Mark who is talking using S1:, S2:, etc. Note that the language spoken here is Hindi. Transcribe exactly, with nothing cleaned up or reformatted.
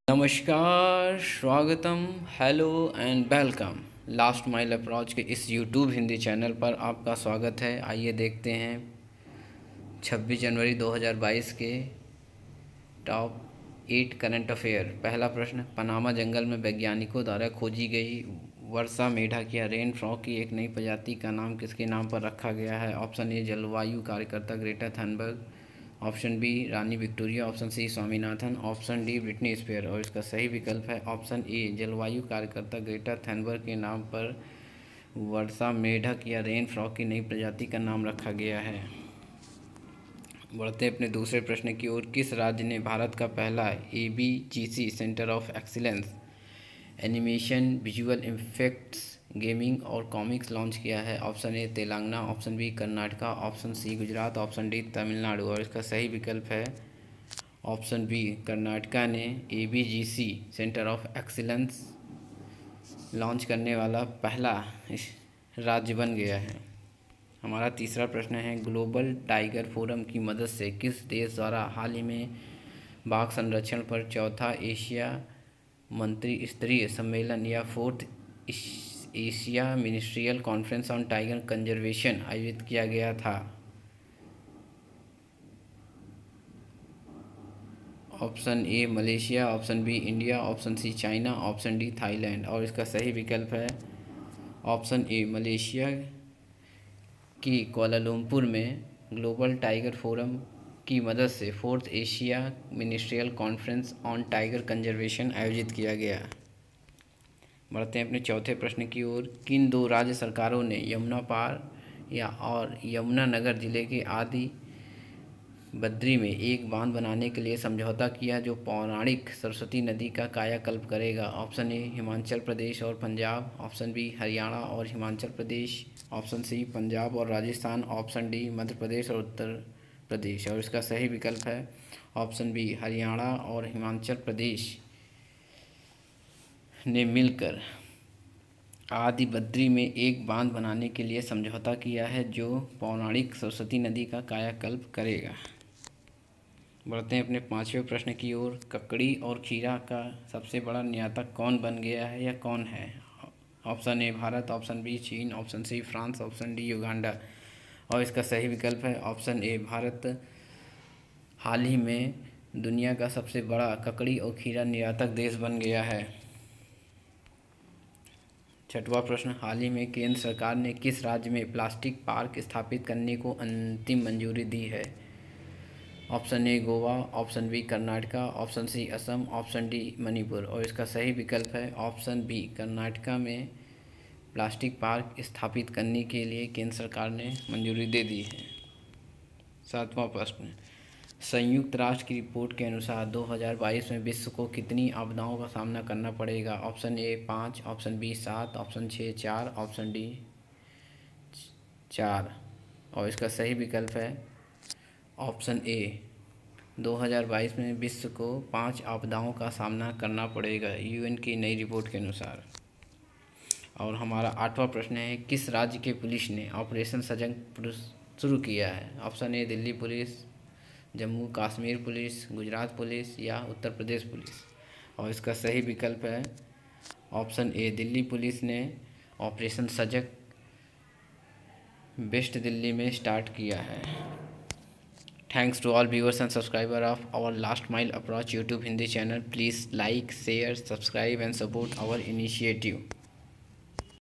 S1: नमस्कार, स्वागतम, hello and welcome. Last mile approach के इस यूट्यूब हिंदी चैनल पर आपका स्वागत है। आइए देखते हैं छब्बीस जनवरी दो हज़ार बाईस के टॉप एट करंट अफेयर। पहला प्रश्न, पनामा जंगल में वैज्ञानिकों द्वारा खोजी गई वर्षा मेढक या रेन फ्रॉग की एक नई प्रजाति का नाम किसके नाम पर रखा गया है? ऑप्शन ए जलवायु कार्यकर्ता ग्रेटा थनबर्ग, ऑप्शन बी रानी Victoria, option C Swaminathan, option D Britney Spear. और इसका सही विकल्प है ऑप्शन ए जलवायु कार्यकर्ता ग्रेटा थनबर्ग के नाम पर वर्षा मेढक या रेन फ्रॉग की नई प्रजाति का नाम रखा गया है। बढ़ते हैं अपने दूसरे प्रश्न की ओर। किस राज्य ने भारत का पहला A B G C centre of excellence animation, visual effects, gaming और कॉमिक्स लॉन्च किया है? Option A Telangana, option B Karnataka, option C Gujarat, option D Tamil Nadu. और इसका सही विकल्प है ऑप्शन बी कर्नाटका ने A B G C centre of excellence launch करने वाला पहला राज्य बन गया है। हमारा तीसरा प्रश्न है, ग्लोबल टाइगर फोरम की मदद से किस देश द्वारा हाल ही में बाघ संरक्षण पर चौथा एशिया मंत्री स्तरीय सम्मेलन या fourth Asia ministerial conference on tiger conservation आयोजित किया गया था? Option A Malaysia, option B India, option C China, option D Thailand. और इसका सही विकल्प है ऑप्शन ए मलेशिया की कोलालमपुर में ग्लोबल टाइगर फोरम की मदद से fourth Asia ministerial conference on tiger conservation आयोजित किया गया। बढ़ते हैं अपने चौथे प्रश्न की ओर। किन दो राज्य सरकारों ने यमुना पार या और यमुनानगर जिले के आदि बद्री में एक बांध बनाने के लिए समझौता किया जो पौराणिक सरस्वती नदी का कायाकल्प करेगा? ऑप्शन ए हिमाचल प्रदेश और पंजाब, ऑप्शन बी हरियाणा और हिमाचल प्रदेश, ऑप्शन सी पंजाब और राजस्थान, ऑप्शन डी मध्य प्रदेश और उत्तर प्रदेश। और इसका सही विकल्प है ऑप्शन बी हरियाणा और हिमाचल प्रदेश ने मिलकर आदि बद्री में एक बांध बनाने के लिए समझौता किया है जो पौराणिक सरस्वती नदी का कायाकल्प करेगा। बढ़ते हैं अपने पांचवें प्रश्न की ओर। ककड़ी और खीरा का सबसे बड़ा निर्यातक कौन बन गया है या कौन है? Option A Bharat, option B चीन, option C France, option D Uganda. और इसका सही विकल्प है ऑप्शन ए भारत हाल ही में दुनिया का सबसे बड़ा ककड़ी और खीरा निर्यातक देश बन गया है। छठवां प्रश्न, हाल ही में केंद्र सरकार ने किस राज्य में प्लास्टिक पार्क स्थापित करने को अंतिम मंजूरी दी है? Option A Goa, option B Karnataka, option C Assam, option D Manipur. और इसका सही विकल्प है ऑप्शन बी कर्नाटका में प्लास्टिक पार्क स्थापित करने के लिए केंद्र सरकार ने मंजूरी दे दी है। सातवां प्रश्न, संयुक्त राष्ट्र की रिपोर्ट के अनुसार दो हज़ार बाईस में विश्व को कितनी आपदाओं का सामना करना पड़ेगा? ऑप्शन ए पाँच, ऑप्शन बी सात, ऑप्शन छः चार, ऑप्शन डी चार। और इसका सही विकल्प है ऑप्शन ए दो हज़ार बाईस में विश्व को पांच आपदाओं का सामना करना पड़ेगा यूएन की नई रिपोर्ट के अनुसार। और हमारा आठवां प्रश्न है, किस राज्य के पुलिस ने ऑपरेशन सजग शुरू किया है? Option A Delhi police, Jammu Kashmir police, Gujarat police या उत्तर प्रदेश पुलिस। और इसका सही विकल्प है ऑप्शन ए दिल्ली पुलिस ने ऑपरेशन सजग वेस्ट दिल्ली में स्टार्ट किया है। Thanks to all viewers and subscribers of our Last Mile Approach YouTube Hindi channel. Please like, share, subscribe and support our initiative.